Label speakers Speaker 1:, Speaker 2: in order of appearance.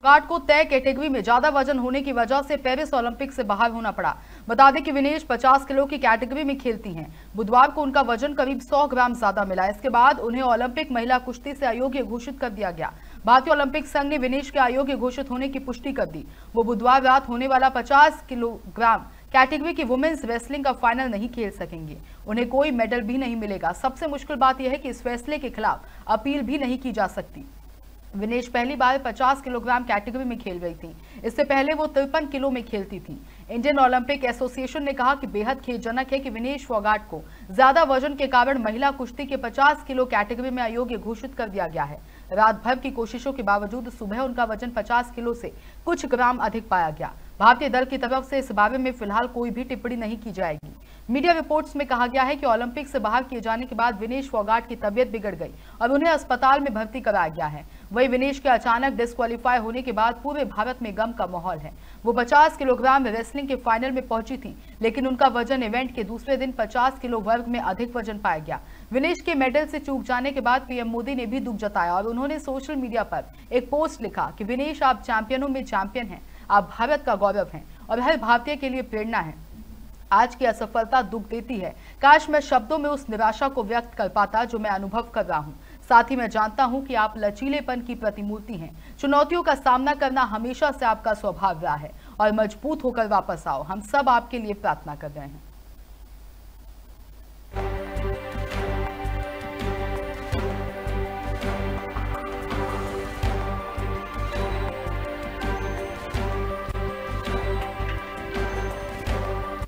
Speaker 1: फोगाट को तय कैटेगरी में ज्यादा वजन होने की वजह से पेरिस ओलंपिक से बाहर होना पड़ा। बता दें कि विनेश 50 किलो की कैटेगरी में खेलती हैं। बुधवार को उनका वजन करीब 100 ग्राम ज्यादा मिला। इसके बाद उन्हें ओलंपिक महिला कुश्ती से अयोग्य घोषित कर दिया गया। भारतीय ओलंपिक संघ ने विनेश के अयोग्य घोषित होने की पुष्टि कर दी। वो बुधवार रात होने वाला 50 किलोग्राम कैटेगरी की वुमेन्स रेसलिंग का फाइनल नहीं खेल सकेंगे। उन्हें कोई मेडल भी नहीं मिलेगा। सबसे मुश्किल बात यह है कि इस फैसले के खिलाफ अपील भी नहीं की जा सकती। विनेश पहली बार 50 किलोग्राम कैटेगरी में खेल रही थी। इससे पहले वो 53 किलो में खेलती थी। इंडियन ओलंपिक एसोसिएशन ने कहा कि बेहद खेदजनक है कि विनेश फोगाट को ज्यादा वजन के कारण महिला कुश्ती के 50 किलो कैटेगरी में अयोग्य घोषित कर दिया गया है। रात भर की कोशिशों के बावजूद सुबह उनका वजन 50 किलो से कुछ ग्राम अधिक पाया गया। भारतीय दल की तरफ से इस बारे में फिलहाल कोई भी टिप्पणी नहीं की जाएगी। मीडिया रिपोर्ट्स में कहा गया है कि ओलंपिक से बाहर किए जाने के बाद विनेश फोगाट की तबीयत बिगड़ गई और उन्हें अस्पताल में भर्ती कराया गया है। वहीं विनेश के अचानक डिस्क्वालीफाई होने के बाद पूरे भारत में गम का माहौल है। वो 50 किलोग्राम रेसलिंग के फाइनल में पहुंची थी, लेकिन उनका वजन इवेंट के दूसरे दिन 50 किलो वर्ग में अधिक वजन पाया गया। विनेश के मेडल से चूक जाने के बाद पीएम मोदी ने भी दुख जताया और उन्होंने सोशल मीडिया पर एक पोस्ट लिखा कि विनेश, आप चैंपियनों में चैंपियन हैं, आप भारत का गौरव हैं और हर भारतीय के लिए प्रेरणा है। आज की असफलता दुख देती है। काश मैं शब्दों में उस निराशा को व्यक्त कर पाता जो मैं अनुभव कर रहा हूं। साथ ही मैं जानता हूं कि आप लचीलेपन की प्रतिमूर्ति हैं। चुनौतियों का सामना करना हमेशा से आपका स्वभाव रहा है और मजबूत होकर वापस आओ। हम सब आपके लिए प्रार्थना कर रहे हैं।